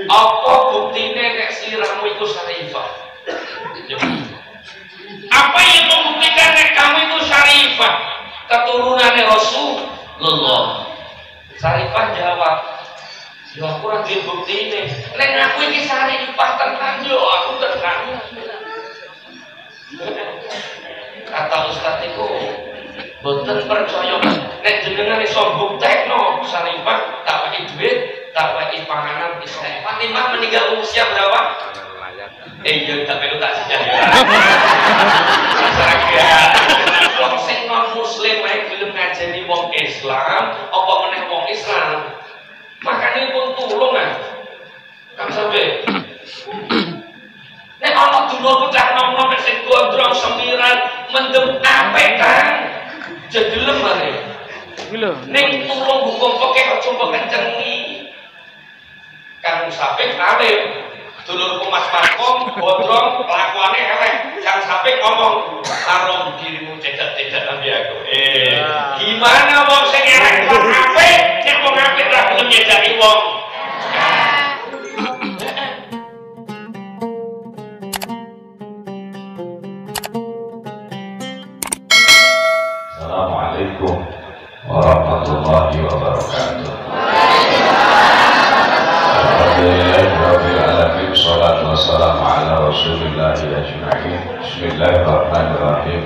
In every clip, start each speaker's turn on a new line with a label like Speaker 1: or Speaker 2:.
Speaker 1: Apa buktine nek sliramu iku syarifah? Apa yang membuktikan nek kamu itu syarifah? Keturunannya Rasulullah. Syarifah jawab, ya aku ora duwe buktine. Nek aku iki syarifah tenan yo aku tenan. Kata Ustaz itu boten percaya nek jenengan iso buktekno syarifah tak pakai duit, tak pakai panganan iso. Fatimah meninggal usia berapa? Iya tak perlu tak sejak ya. Masyarakat wong sing non muslim wae gelem ngajeni wong Islam, apa meneh wong Islam. Makane pun tulung kan. Kang sampe nek ana dulur bocah nom-nom sing gondrong semiran mendem apik kan jedelem ae lho ning tulung hukum fikih aja mbok kencengi Kang Sapik alim dulurku Mas Markom gondrong kelakuane elek Kang Sapik ngomong haram dirimu cedak-cedak ambi aku gimana wong sing elek kok apik nek wong apik ra gelem nyedaki wong
Speaker 2: Assalamualaikum warahmatullahi wabarakatuh. Alhamdulillahirabbil alamin shalatu wassalamu ala rasulillahi ajma'in. Bismillahirrahmanirrahim.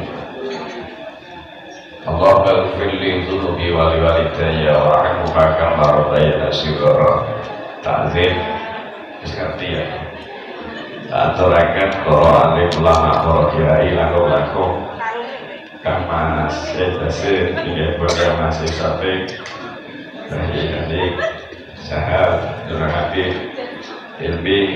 Speaker 2: Allahumma ighfir li dhunubi wa li walidayya warhamhuma kama rabbayani shighara. Ta'zim wis ngerti ya. Aturaken para alim ulama para kiai langkung-langkung Kang Mas Edasir hingga kepada Mas Sapik Rahim Adik Sahab Dura Habib Ilmi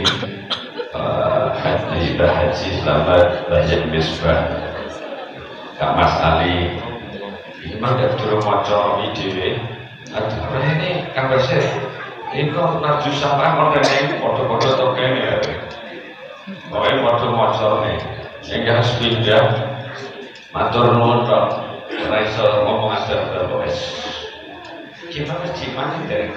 Speaker 2: Haji Haji Selamat Bajen Misbah Kang Mas Ali Imam dan Dura Moco IDW aduh ini Kang Basir ini kok naju sama orangnya foto-foto token ya pokoknya foto moco nih yang harus pindah matur nuwun tok ora iso ngomong asal wis gimana dari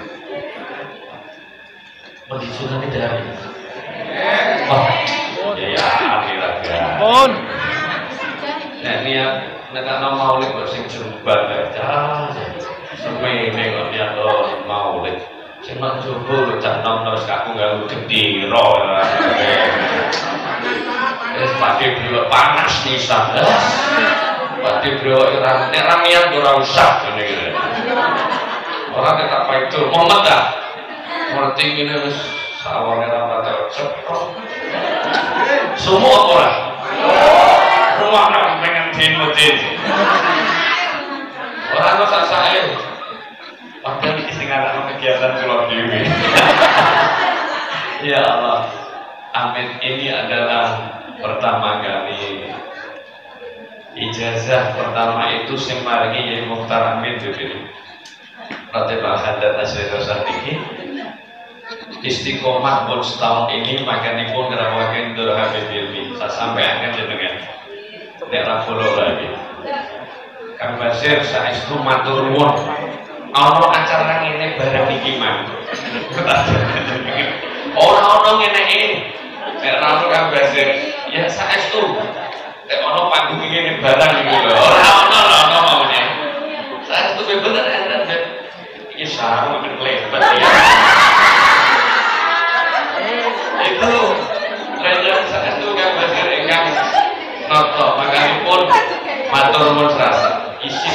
Speaker 2: mendisunane dari oh ya akhirat pun nek niat nek ana maulid kok sing jembar aja semene kok niat maulid sing mak jowo cah nom terus kaku ganggu gendera wis pake beliau panas nih sampe pake beliau nek ramian ora usah ngene iki ora tak apa itu momen ta ngerti ngene wis sawane ra pate ceprot semua ora rumah nang pengen din ora ono sasae padahal iki sing anak kegiatan kula dhewe ya Allah amin ini adalah pertama kali ijazah pertama itu sing maringi Yai Mukhtar Amin dipilih Ratibah Haddad Asri Rosatiki istiqomah pun setahun ini makanya pun ngerawakin Dura Habib Ilmi saya sampaikan jenengan nek ra follow lagi Kang Basir saestu matur nuwun ana acara ngene bareng iki man ora ana ngene iki nek ra Kang Basir ya saestu nek ana panggung ngene barang iki lho ora ana maune saestu bener enak iki sarung klebat ya itu lajeng saestu Kang Basir ingkang nata makanipun matur nuwun serasa isi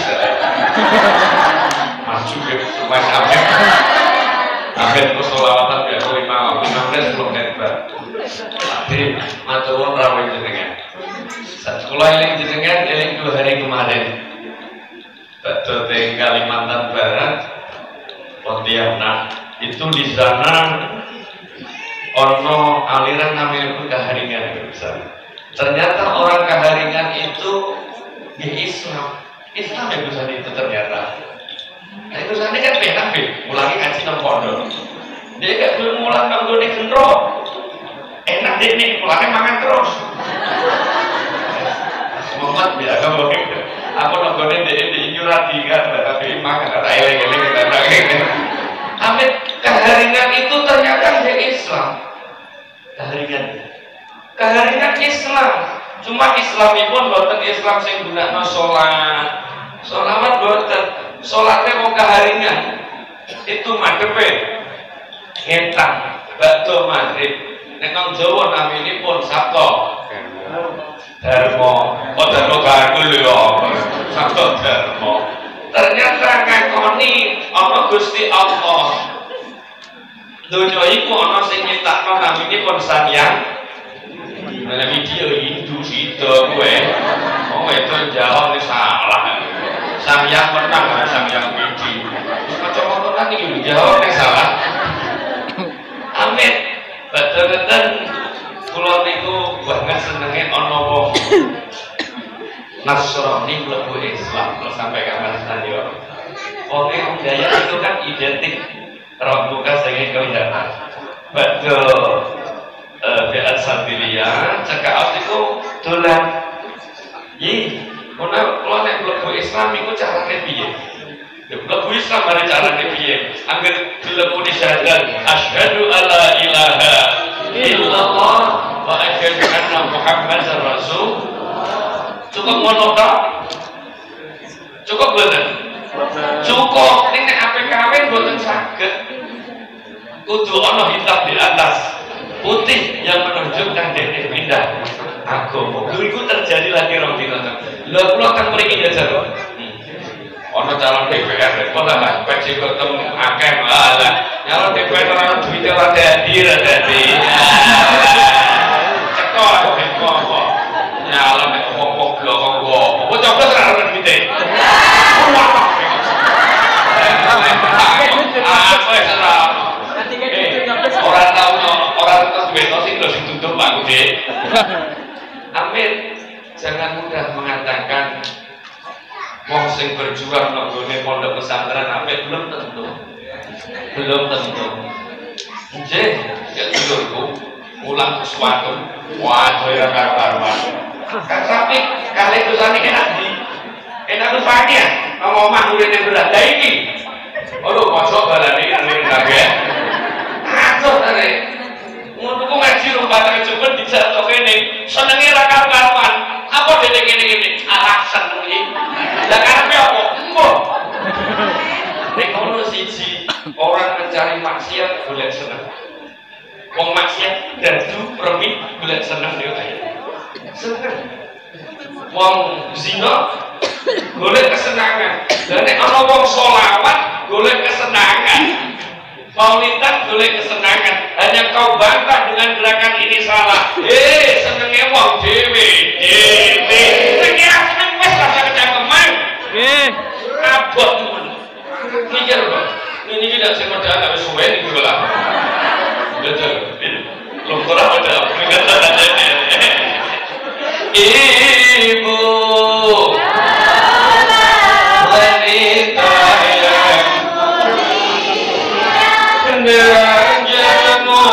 Speaker 2: maju ke Mas Amin Amin kusolawatan ya imam 15 menit Tapi maturun rawuh jenengan. Saat kula eling jenengan eling 2 hari kemarin. Badhe teng Kalimantan Barat, Pontianak. Itu di sana ono aliran namanya Kaharingan besar. Ternyata orang Kaharingan itu di Islam. Islam ya besar itu ternyata. Nah itu sana kan penak mulai ngaji nang pondok. Dia gak belum mulang nang gone gendro. Enak deh nih, pulangnya makan terus. Semangat ya, kamu gitu. Aku nonggonin di nyurati kan, tapi makan ada eleng-eleng kita nangis. Amit Kaharingan itu ternyata di Islam.
Speaker 1: Keharingan Islam. Cuma Islamipun boten Islam sing gunakno salat. Sholawat boten. Salatnya mau keharingan. Itu madhepe ngetang bakdo maghrib. Nek nang Jawa naminipun Sabto. Dharma. Oh dharma bakul ya. Sabto dharma. Ternyata ngakoni ana Gusti Allah. Donya iku ana sing nyetakno naminipun Samyang. Mana video Hindu situ gue, oh itu jauh nih salah. Samyang menang, Samyang Widi. Macam apa nih jauh nih salah. Amin. Betul-betul pulau niku banget senengnya ono wong Nasrani mlebu Islam terus sampai kapan stadion. Wong gaya itu kan identik rambuka sing kelihatan. Betul. Biat Sandilia cekak itu dolan yi kalau nek mlebu Islam itu carane piye mlebu Islam ada carane piye angger gelem muni syahadat asyhadu alla ilaha illallah wa asyhadu anna muhammadar rasul cukup ngono ta cukup boten cukup nek ape kawin boten saged kudu ana hitam di atas putih yang menunjukkan dia pindah agama. Itu terjadi lagi rong dina. Lha kula kan mriki jajar. Ana calon DPR, kok lah peci ketemu akeh malah. Nyalon DPR ora duwite ora dadi. Ceko kok. Nyalon nek opo blok kok. Kok coblos ora ana duwite. Orang tahu orang terus beto sih terus ditutup Pak Budi. Amin. Jangan mudah mengatakan wong sing berjuang nggone pondok pesantren amin belum tentu. Nggih, ya dulurku ulang sesuatu. Waduh ya karuan. Kan sampe kali dosane enak di. Enak rupane ya. Kalau omah urine berat la iki. Aduh, mosok balane ngene kabeh. Aduh tare. Ngono ku ngaji rumpatane jebul dijatuh kene. Senenge ra karuan. Apa dene ngene-ngene? Alasan kuwi. Lah karepe apa? Embuh. Nek ono siji orang mencari maksiat golek seneng. Wong maksiat dadu promi golek seneng yo ae. Seneng. Wong zina golek kesenangan. Lah nek ana wong selawat golek kesenangan. Maulidan golek kesenangan. Hanya kau bantah dengan gerakan ini salah. Senenge wong dhewe. Nek seneng wis rasa kecangkeman. Nggih. Abot temen. Mikir kok. Ini tidak sing modal gak wis suwe niku lah. Betul. Lho ora ada peringatan aja. Ibu wanita yang kendaraan jamu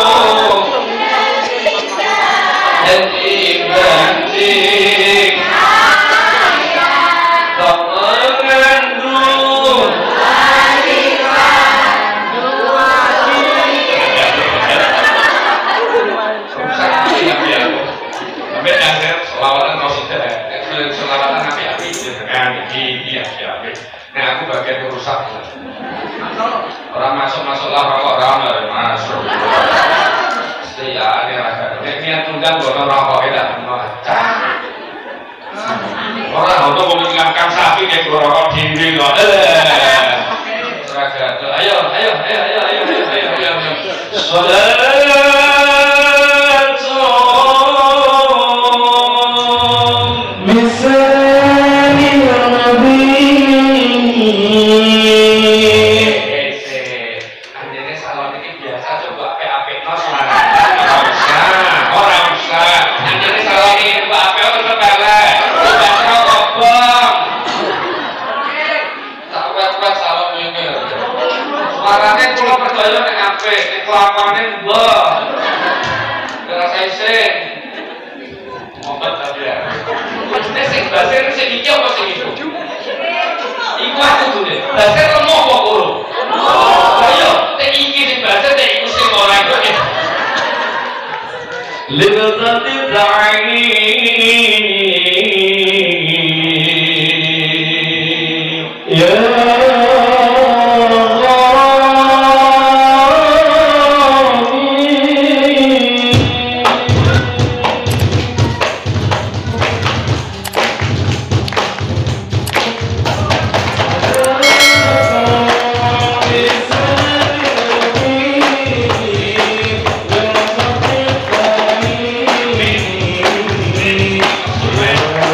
Speaker 1: dan dibanding tak mengandung sampai akhir selawatan kau sudah selawatan api-api dengan iya. Nah aku bagian rusak orang masuk-masuklah rokok ramai masuk ya ini raga ini niat tunggang bono rokok tidak orang untuk mengingatkan sapi kayak rokok dinding kok raga ayo saudara kelaparannya mbak ngerasa iseng ngobat tapi ya maksudnya sing basir sing iki apa sing itu iku aku tuh deh basir lemah apa kuru ayo teh iki sing basir teh iku sing orang itu
Speaker 2: Yeah.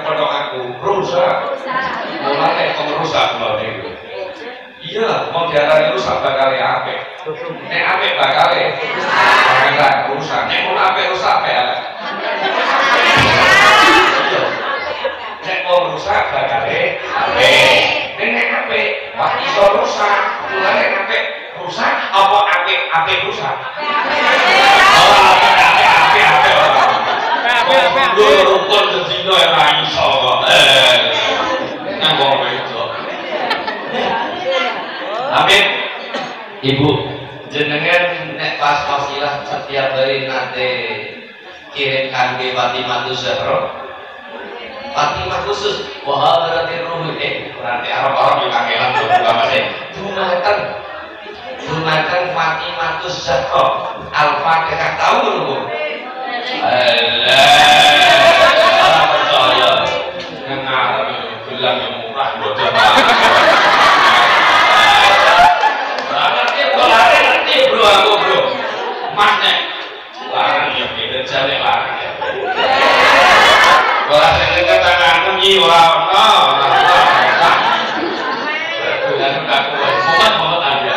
Speaker 2: kepada aku rusak. Mulane rusak kula niku. Iya, mau diarani rusak bakal apik. Nek apik bakal rusak. Nek mau apik rusak bakal. Nek mau rusak bakal apik. Nek apik wah iso rusak. Mulane apik rusak apa apik rusak? Oh, apik. Rukun sedina ora iso kok. Nang wong wedok. Amin. Ibu, jenengan nek pas wasilah setiap hari nanti kirim kangge Fatimah Zahra. Fatimah khusus, wah berarti ruh berarti orang-orang yang kangelan buka masih. Gunakan Fatimah Zahra. Al-Fatihah tahu belum? Orang percaya ngarep bilang yang murah bocah. Ngerti bro aku bro. Mas nek larang ya beda jane larang ya. Ora sing katakan nyi ora ono. Bukan aku mohon aja.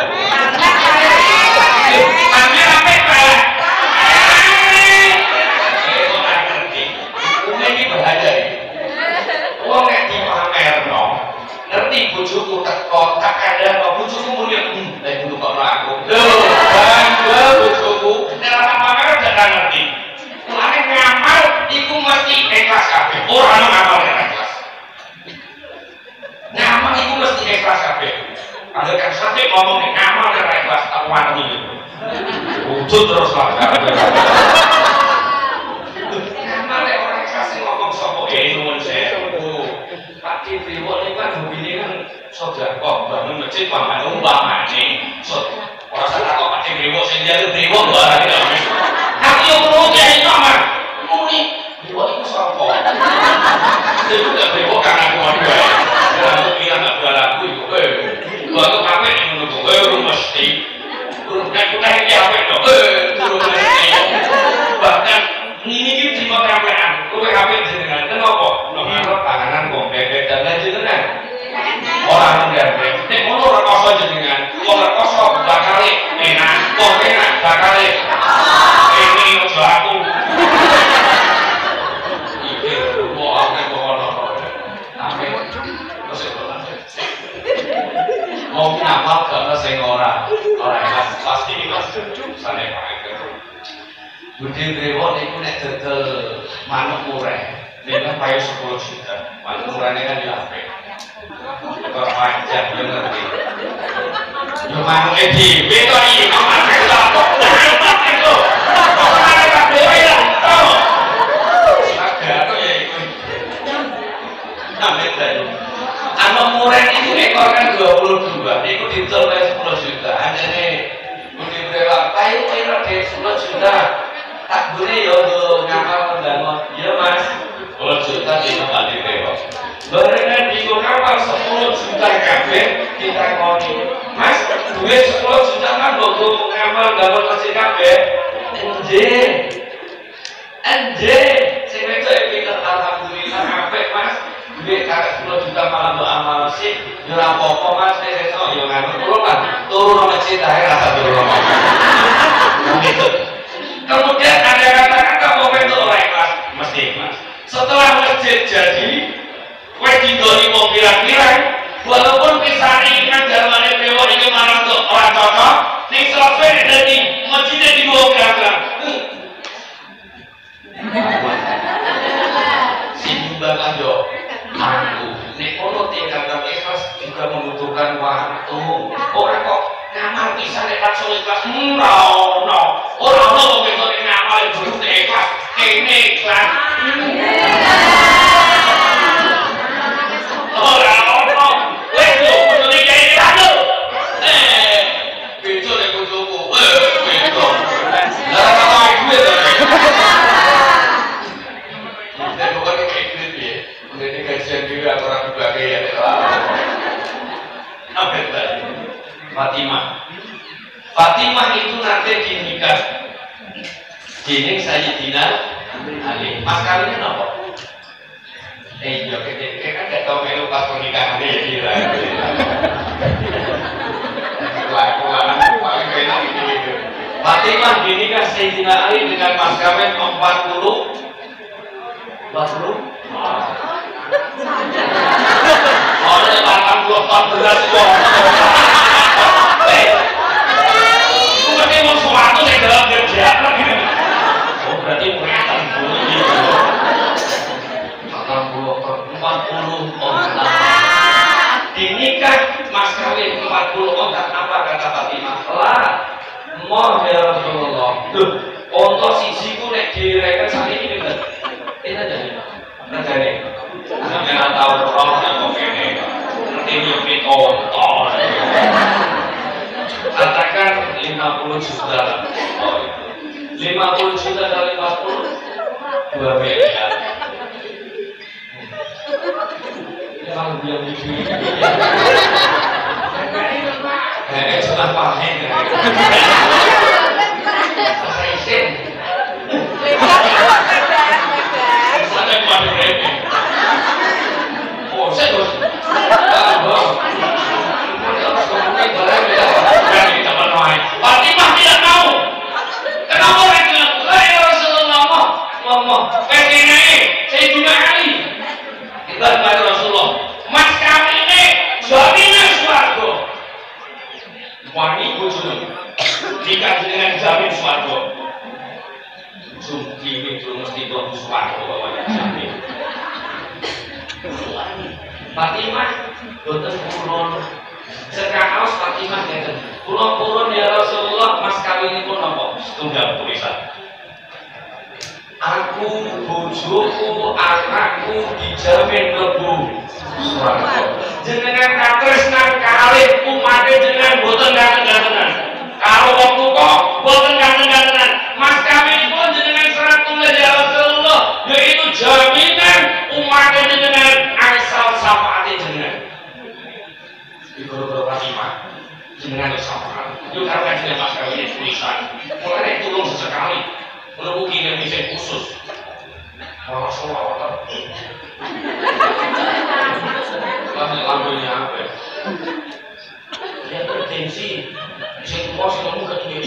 Speaker 2: Ngerti bojoku teko tak ada apa bojoku muni lek kudu kok aku. Lho, bangga bojoku nek ora pamer gak ngerti. Mulane ngamal iku mesti ikhlas kabeh. Ora ono ngamal nek ikhlas. Ngamal iku mesti ikhlas kabeh. Kalau kan sampe ngomong ngamal nek ikhlas tak wani iki. Wujud terus lah. Ngamal nek ora ikhlas ngomong sapa nuwun sewu. Pak Kipri ini kan hobinya kan sedekah bangun masjid umpamane orang sana kok Pak Kipri sing jalu brewo lho arane aku yo perlu kiai nomor muni brewo iku sapa itu gak brewo kan aku wae aku kira gak balaku iku lho aku kabeh ngono kok mesti urung aku tak iki apik lho urung mesti bahkan ini iki cuma kampean kowe apik jenengan kenapa nomor panganan kok bebek dan jenengan orang ngerti nek ngono ora koso jenengan ora koso bakal enak kok enak bakal ini ojo aku iki kok aku ngono tapi terus mau apa karena sing ora pasti Mas sane Pak Budi Brewo niku nek dodol manuk mureh dengan payu 10 juta. Manuk murahnya kan ya apik. Kok panjang yo ngerti. Yo manuke dhewe kok iki kok manuk kok dapat itu. Kok manuk kabeh ya. Sagaro ya iku. Namanya tadi. Anu mureh itu ekor kan 22. Niku didol 10 juta. Anjene Budi Brewo payu kira 10 juta. Tak boleh ya ngamal bangun ya Mas 10 juta di tempat di Brewo barengan di ngamal 10 juta kabeh kita ngoni Mas duit 10 juta kan nggo ngamal bangun masjid kabeh enje sing wedok iki alhamdulillah apik Mas duit karek 10 juta malah mbok amal sih ya ora apa-apa Mas sesuk ya ngono turu nang masjid ae rasa turu gitu. Kemudian ada kata-kata komen itu orang ikhlas mesti ikhlas. Setelah masjid jadi, kue didoni mau pirang-pirang, walaupun pisari kan jalan Brewo ini marah untuk orang cocok, nih selesai dari masjidnya di bawah pirang-pirang. Si nyumbang aja, aku, nih kalau tinggalkan ikhlas juga membutuhkan waktu. Orang kok ngamal bisa nih langsung ikhlas, no. Orang kok betul ngamal itu ikhlas, ini ikhlas. Orang, weh lu, betul ini kayak gitu. Betul ya bojoku, betul. Lah kalau ibu itu, dan bukan kayak gitu ya. Ini kajian juga orang dipakai ya. Apa tadi? Fatimah itu nanti dinikah. Dini Sayyidina Ali. Mas kawinnya apa? Iya, kita kan gak tau melu pas pernikahan ya kira. Lakukan paling enak gitu. Fatimah dinikah Sayyidina Ali dengan mas kawin 40. Orang yang 80 tahun beras kok. Itu berarti mau suatu yang dalam kerja. Oh berarti mereka dulu gitu. 40 onta. Dinikah mas kawin 40 onta apa kata Fatimah? Lah, moh ya Rasulullah. Duh, onta siji ku nek direken sakniki pinten? Pinten jadi? Regane. Sampeyan tahu roh nang kene. Ngerti nyepit onta. Katakan 50 juta. Oh itu. 50 juta kali 40 2 miliar. Kalau dia begini, cuma pahen. Resin. Ada yang pada remeh. Oh, saya bos. Fatimah tidak mau. Kenapa mereka bilang, ya Rasulullah, ngomong, pengen saya juga Ali. Kita kepada Rasulullah, mas kami ini jaminan swarga. Wangi bojone dikasih dengan jamin swarga. Suci itu mesti mlebu swarga bawahnya jamin. Fatimah boten purun. Sekaos Fatimah ngeten. Kula purun ya Rasulullah, mas kawinipun napa? Setunggal tulisan. Aku, bojoku, anakku dijamin mlebu swarga. Jenengan katresnan kalih umate jenengan boten ganten-gantenan. Kalau wong tuwa boten ganten-gantenan. Mas kawinipun jenengan serat tulis ya Rasulullah, yaitu jaminan umate jenengan asal syafaate jenengan. Ibu Fatimah jenengan syafaat. Yo karo kanjeng Mas kawin tulisan. Mulane tulung sesekali. Menunggu kini bisa khusus malah sholawat lampunya apa ya bertensi bisa kuasa kamu katanya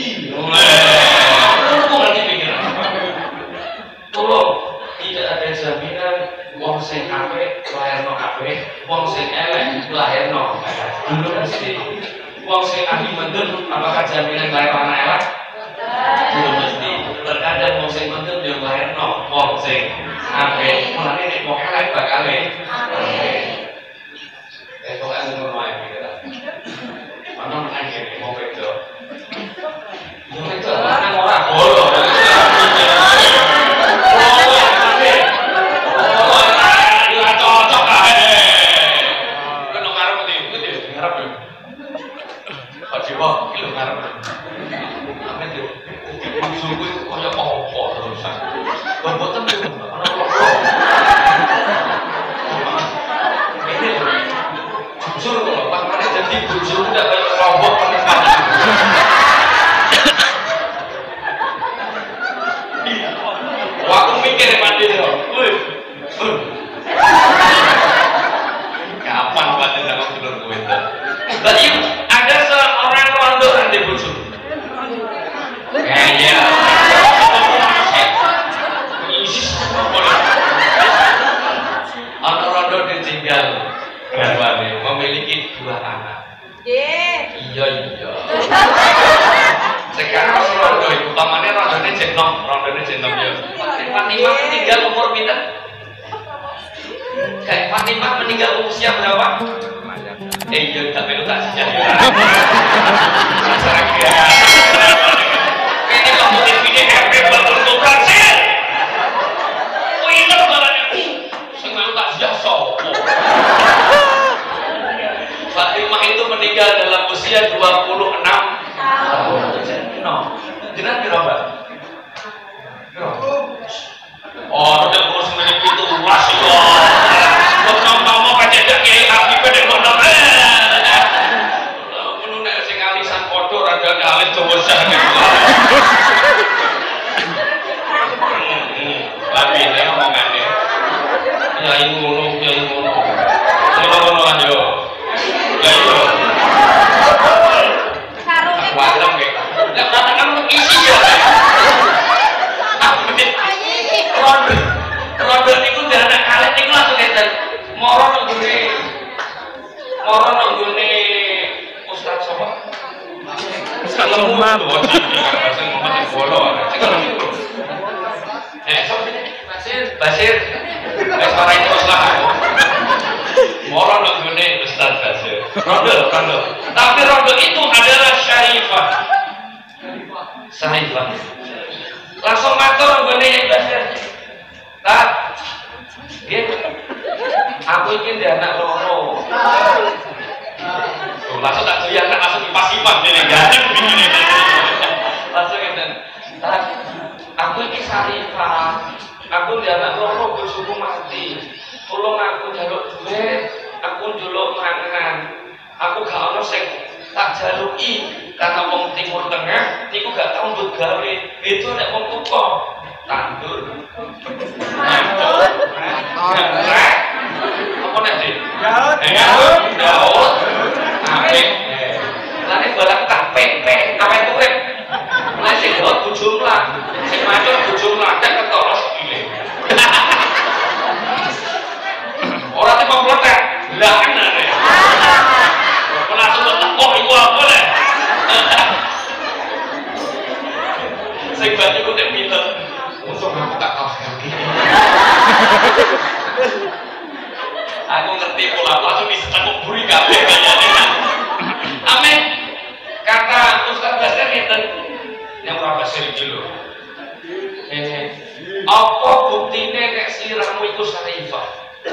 Speaker 2: nanti pikiran tolong tidak ada jaminan wong sing apik lahirno apik wong sing elek lahirno dulu mesti wong sing ahli mendem apakah jaminan lahir anak elek belum mesti. Terkadang wong sing mendem yo lahirno wong sing apik. Mulane nek wong elek bakale apik. Kok ngono ae pikiran. Ana nang kene mau bedo. Yo bedo nang ora bolo. Memiliki 2 anak. Iya. Sekarang rondo itu, utamanya rondone jenom ya. Fatimah meninggal umur pinten? Kayak Fatimah meninggal usia berapa? Iya, tapi lu tak sejak ya. Masalah kira. Ini kamu di video RP baru tukar sih. Winner balanya. Sing lu tak sejak sopo. Fatimah itu meninggal dalam usia 26 tahun. Jenengan piro, Mbak? Oh, udah kurus menit itu luas ya. Ngomong-ngomong kacajak kiai api pada ngomong. Ngono nek sing alisan padha rada alis dawa sane. Tapi nek omongane. Ya iku ngono. Ngono kan yo. Lah yo. Sarungnya kuadrat kayak. Lah katakan isi ya. Rondo niku ndek anak kalet niku langsung ngeten. Moro nggone Ustaz sapa? Ustaz Somad. Sing ngomong bolo. Basir. Wis ora terus lah. Moro nggone Ustaz Basir. Rondo. Tapi rondo itu adalah syarifah. Langsung matur nggone yang Basir. Kak, aku ingin dia anak loro. Langsung tak doyan langsung dipas-ipas ini kan. Langsung ngeten. Aku iki Sarifah. Aku dia anak loro bojoku mati. Tolong aku njaluk duit, aku njaluk mangan. Aku gak ono sing tak jaluki karena wong Timur Tengah niku gak tau mbok gawe. Itu nek wong tuwa tandur. Apa nanti? Daud. Apik. Lah nek barang tak pepek, awet urip. Lah sing Daud bujumlah, sing macul bujumlah tek ketara sikile. Ora te komplotek. Lah anane. Ora langsung teko iku apa le? Sing banyu ku nek pinter. Untung aku tak kalah lagi. Aku ngerti pola langsung disetakuk buri kabeh kayaknya. Amin. Kata Ustaz Basir ngeten. Yang ora Basir iki lho. Apa buktine nek sirahmu itu syarifah?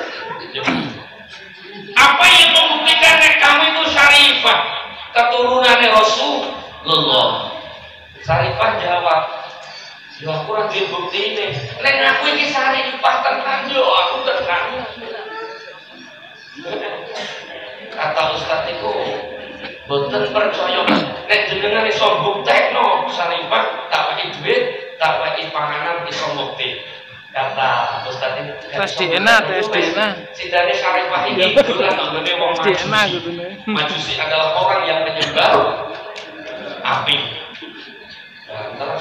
Speaker 2: Apa yang membuktikan nek kamu itu syarifah? Keturunannya Rasulullah. Syarifah jawab, ya aku ora duwe buktine. Nek aku iki syarifah tenan yo aku tenan. Kata Ustaz iku boten percaya nek jenengan iso buktekno syarifah tak pakai duit, tak pakai panganan iso bukti. Kata Ustaz ini sidane syarifah iki dolan nggone wong Majusi adalah orang yang menyembah api. Terus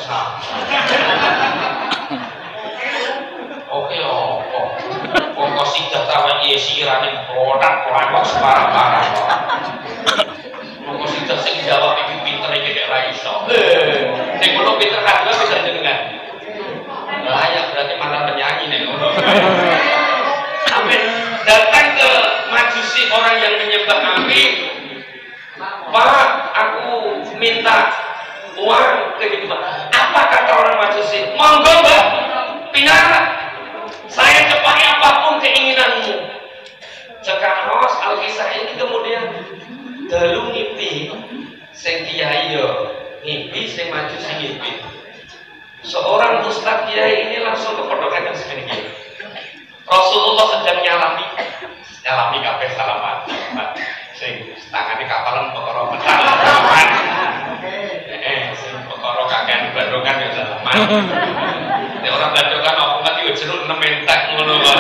Speaker 2: oke opo pokok sidah tawa iya sirane produk kok separah-parah pokok sidah sing jawab iki pinter iki nek ra iso nek ngono pinter kabeh bisa jenengan layak berarti mantan penyanyi nek ngono. Amin. Datang ke Majusi orang yang menyembah api. Pak, aku minta uang kehidupan. Apa kata orang Majusi? Monggo Mbak, pinara. Saya cepai apapun keinginanmu. Cekaros Alkisah ini kemudian dalu ngipi sing kiai yo ngipi sing Majusi ngipi. Seorang ustaz kiai ini langsung kepodokan yang seperti Rasulullah sedang nyalami kabeh salaman. Sing tangane kapalan perkara metal salaman. Sing perkara kakean bandungan ya salaman. Nek ora bandungan apa mati yo jeruk nementek ngono kok.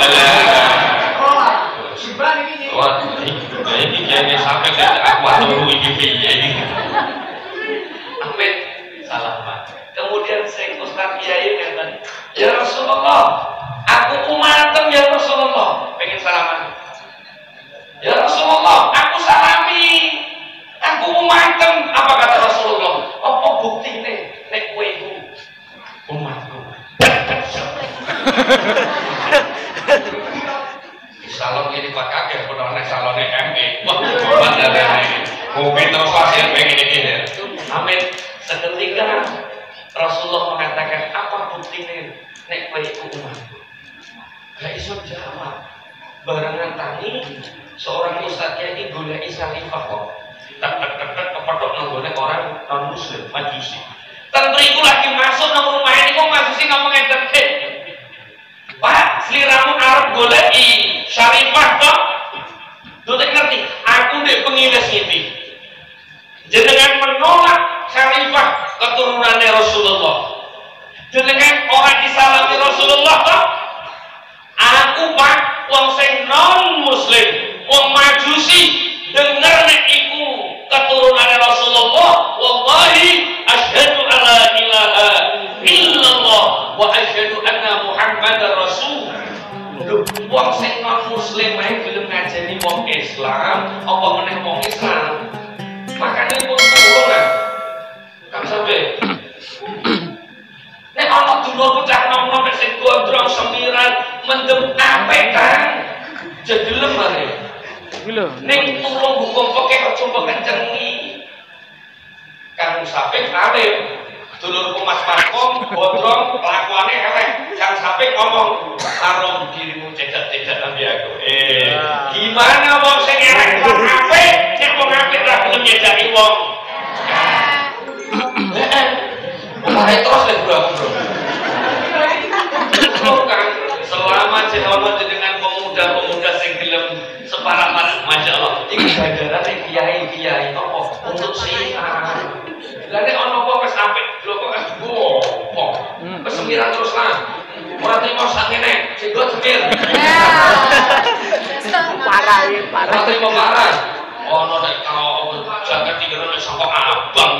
Speaker 2: Simpan iki. Wah, iki kiai sampe aku turu iki piye iki. Amin. Salaman. Kemudian sing Ustaz Kiai ngatakan, ya Rasulullah, aku umatem ya Rasulullah, pengen salaman. Ya Rasulullah, aku salami, aku umatem. Apa kata Rasulullah? Apa buktine nek kowe iku umatku? Salon ini Pak Kakek, padahal nek salone ME. Wah, padahal mobil terus hasil pengen iki. Amin. Seketika Rasulullah mengatakan apa buktinya nek kowe iku umatku. Gak iso jawab. Barengan tani seorang ustaz kiai golek syarifah kok. Tak kepethuk nang orang non muslim Majusi. Tentu iku lagi masuk nang rumah ini kok Majusi ngomong ngeten. Pak, sliramu arep goleki syarifah kok. Dutek ngerti, aku ndek pengiles ngipi. Jenengan menolak syarifah keturunannya Rasulullah. Jenengan orang disalami Rasulullah kok. Aku Pak wong sing
Speaker 1: muslim, wong majusi denger nek iku keturunan Rasulullah, wallahi asyhadu alla ilaha illallah wa asyhadu anna Muhammadar Rasul. Wong sing non muslim ae gelem ngajeni wong Islam, apa meneh wong Islam. Makane pun tulung kan. Kang sampe. Nek ana dulur bocah nom-nom sing gondrong semiran mendem apik Kang. Jedelem bare. Iki lho, ning tulung hukum fikih aja mbok kencengi. Kang sampe alim. Dulurku Mas Markom, bodrong, kelakuannya elek. Kang Sapik ngomong, taruh dirimu cedak-cedak ambil aku. Gimana wong sing elek wong apik, nek wong apik ra gelem nyedaki wong. Mulai terus lek bro. Selama jenengan pemuda-pemuda sing gelem separah-parah, masya Allah. Iki ganjarane kiai-kiai apa untuk siar. Lah nek ana apa wis apik, lho kok gopo. Wis semiran terus lah. Ora trimo sak kene, sing go semir. Parah iki, parah. Ora trimo parah. Ono nek kau jagat dikira nek saka abang.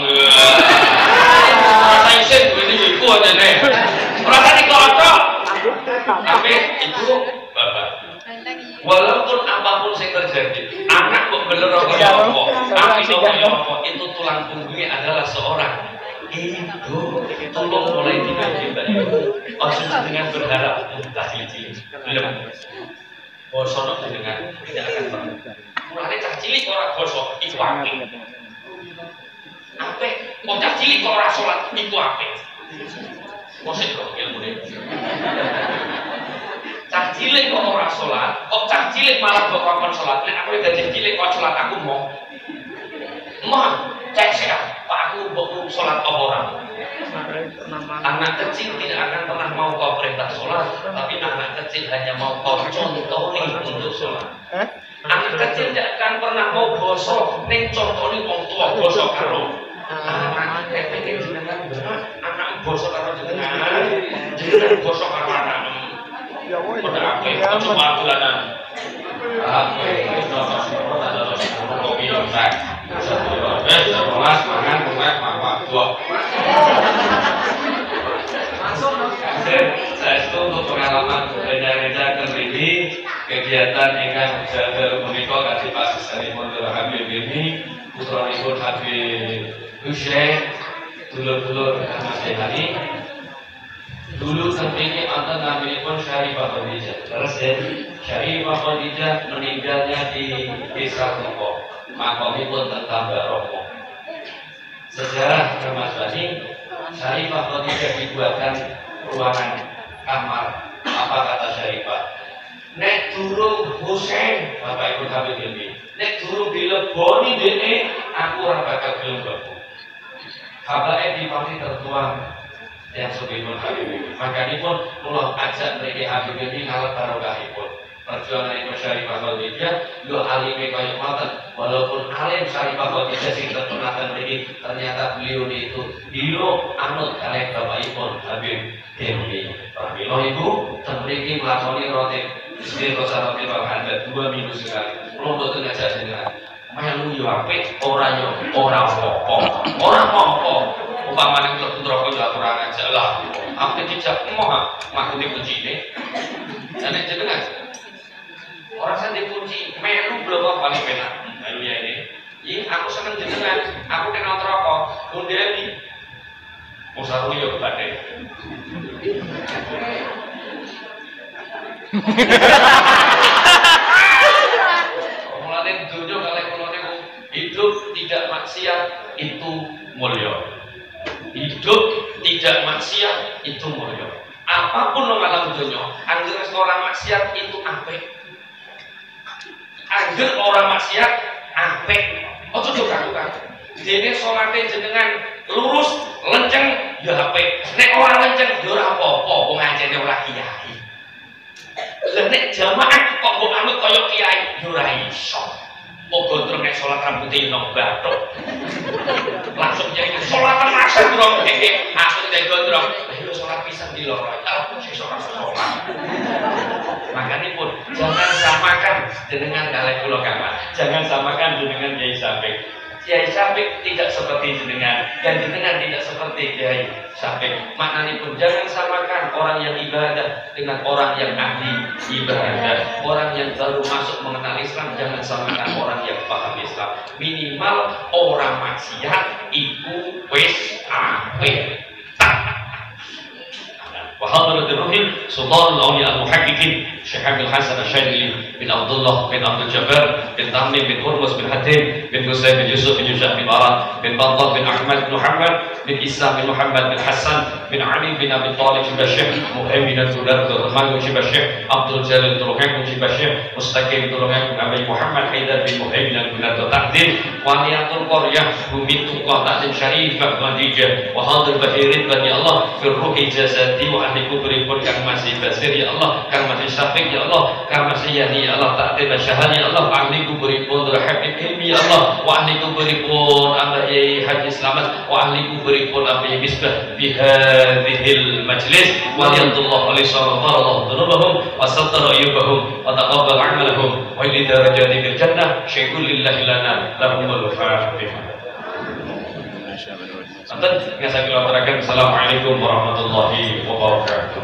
Speaker 1: Ora isin duwe iku ajene. Ora tani kocok. Tapi itu bapak. Walaupun apapun yang terjadi, anak kok bener apa tapi apa itu tulang punggungnya adalah seorang ibu. Tolong mulai dibagi ojo dengan berharap tak cilik belum bosok dengan tidak akan pernah mulai cah cilik orang bosok itu apik apik cah cilik orang sholat itu apik mosek kok ilmu deh. Cah cilik kok ora sholat, kok cah cilik malah kok ngomong sholat. Nek aku gaji cilik kok sholat aku mau. Cek sehat, Pak aku mau sholat apa orang? Anak kecil tidak akan pernah mau kau perintah sholat, tapi anak kecil hanya mau kau contohi untuk sholat. Anak kecil tidak akan pernah mau bosok, neng contohi wong tua bosok karo. Anak pengen jenengan berat, anak bosok karo jenengan bosok karo anak. Pada apa? Cuma bulanan. Apa? Kita masih ada kopi lembek. Satu lembek, sebelas makan, mulai makan dua. Saya itu untuk pengalaman beda-beda terjadi kegiatan yang jaga menikah kasih pas sekalipun telah Habib ini putra ibu Habib Hussein dulur-dulur masih hari. Dulu terpilih antara namanya pun Syarifah Khadijah. Terus ya, Syarifah Khadijah meninggalnya di desa Toko. Makamnya pun tetap Romo. Sejarah Mas Bani, Syarifah Khadijah dibuatkan ruangan kamar. Apa kata Syarifah? Nek durung Husain, Bapak Ibu Habib ini. Nek durung dileboni dene, aku ora bakal gelem mlebu. Kabare dipati tertuang yang sebelum Habib ini. Makanya pun Allah ajak mereka Habib ini ngalah barokahipun. Perjuangan Imam Syarifah Khadijah, yo alime kaya ngoten. Walaupun alim Syarifah Khadijah sing terkenal mriki, ternyata beliau itu dilo anut kalih bapakipun Habib Dewi. Pramila Ibu, ten mriki nglakoni roti istighosah roti ada 2 minggu sekali. Kula mboten ngajak jenengan. Melu yo apik, ora apa-apa. Ora apa-apa. Umpamane kula neraka yo aturan aja lah. Aku dijak moh makune kuncine. Jane jenengan. Ora sen dikunci, melu blok paling penak. Melu ya ini. Ih, aku seneng jenengan. Aku kenal neraka. Kundeli. Musaru yo badhe. Mulane dunya kalih kula niku hidup tidak maksiat itu mulya. Hidup tidak maksiat itu mulya. Apapun nang alam dunya, anggere ora maksiat itu apik. Anggere ora maksiat apik. Ojo doka-doka. Dene salate jenengan lurus, lenceng ya apik. Nek ora lenceng ya ora apa-apa, wong ajene ora kiai. Lah nek jamaah kok mbok anut kaya kiai ya ora iso. Kok gondrong nek salat rambute nang bathuk. Langsung jadi salatan asal durung iki aku nek gondrong ayo salat pisan di loro. Aku sing salat. Makanya pun jangan samakan jenengan kalih kula Kang. Jangan samakan jenengan Kiai Syafik. Kiai Syafik tidak seperti jenengan, dan jenengan tidak seperti Kiai Syafik. Maknanya pun jangan samakan orang yang ibadah dengan orang yang ahli ibadah. Orang yang baru masuk mengenal Islam jangan samakan orang yang paham Islam. Minimal orang maksiat iku wis apik. وحضرة الروح سلطان الأولياء المحققين الشيخ عبد الحسن الشاذلي بن عبد الله بن عبد الجبار بن تميم بن هرمز بن حتيم بن حسين بن يوسف بن يوسف بن باران بن بطة بن أحمد بن محمد بن إسلام بن محمد بن حسن بن علي بن أبي طالب بن الشيخ مهيمن الدولار الرحمن بن الشيخ عبد الجليل الدولار بن الشيخ مستقيم الدولار بن أبي محمد حيدر بن مهيمن الدولار التقدير وليات القرية بمن تقوى تعليم شريف خديجة وحاضر بهيرين بني الله في الروح جسدي ahli kubri pun kang masih basir ya Allah, kang masih syafiq ya Allah, kang masih yani ya Allah, ta'atib syahan ya Allah, ahli kubri pun rahib ilmi ya Allah, wa ahli kubri pun Abai Haji Selamat, wa ahli kubri pun Abai Misbah fi hadhil majlis wa liyadullah alisara Allah dhunubahum wa sattara ayyubahum wa taqabbal amalahum wa ili darajati fil jannah syai'ul lillahi lana lahumul fatihah. Santan yang saya kilaturakan. Assalamualaikum warahmatullahi wabarakatuh.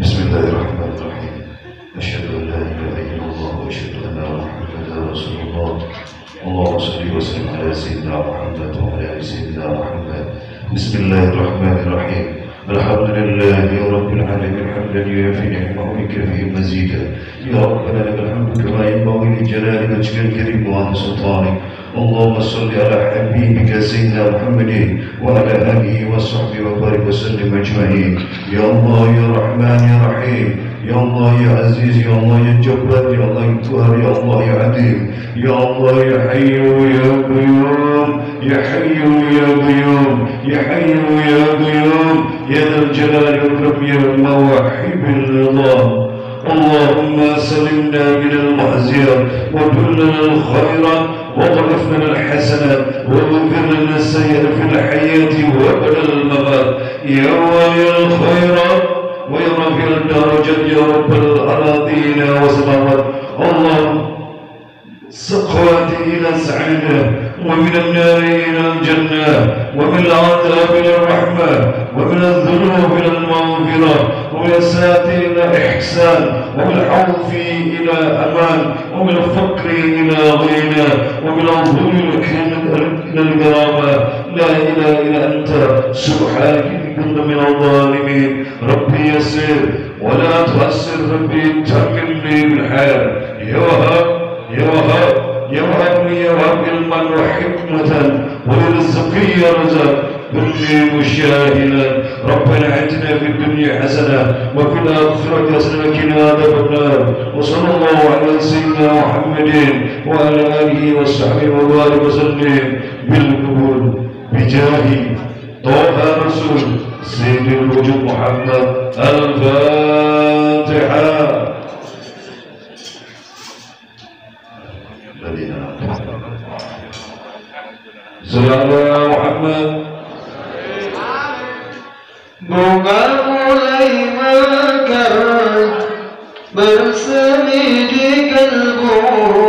Speaker 3: Bismillahirrahmanirrahim. Asyhadu an la ilaha illallah wa asyhadu anna Muhammadar Rasulullah. اللهم صل وسلم على سيدنا محمد وعلى آل سيدنا محمد. بسم الله الرحمن الرحيم. الحمد لله رب العالمين حمدا يوافي نعمه ويكافئ مزيدا. يا ربنا لك الحمد كما ينبغي لجلال وجهك الكريم وعظيم سلطانك. اللهم صل على حبيبك سيدنا محمد وعلى آله وصحبه وبارك وسلم أجمعين. يا الله يا رحمن يا رحيم، يا الله يا عزيز، يا الله يا جبار، يا الله يا قهار، يا الله يا عديم، يا الله يا حي يا قيوم، يا حي يا قيوم، يا حي يا قيوم، يا ذا الجلال والإكرام يا موحب الرضا. اللهم سلمنا من المعزيات وكلنا الخيرات وضعف لنا الحسنات واغفر لنا السيئات في الحياة وبعد الممات يا ولي الخيرات ويا رفيع الدرجات يا رب الأراضين والسماوات. اللهم سقواتي إلى السعادة ومن النار إلى الجنة ومن العذاب إلى الرحمة ومن الذنوب إلى المغفرة ومن الساعة إلى إحسان ومن الحوف إلى أمان ومن الفقر إلى غنى ومن الظلم إلى الكرامة. لا إله إلا أنت سبحانك إني كنت من الظالمين. ربي يسر ولا تؤسر، ربي تمم لي بالحال. يا وهاب يا وهاب يا وهاب لي يا وهاب علما وحكمة ورزقي يا رزاق كني مشاهدا. ربنا آتنا في الدنيا حسنة وفي الآخرة حسنة وقنا عذاب النار. وصلى الله على سيدنا محمد وعلى آله وصحبه وبارك وسلم بالقبول بجاه طه رسول سيد الوجود محمد. الفاتحة. Salam Muhammad.
Speaker 4: Bunga mulai mekar bersemi di kalbu.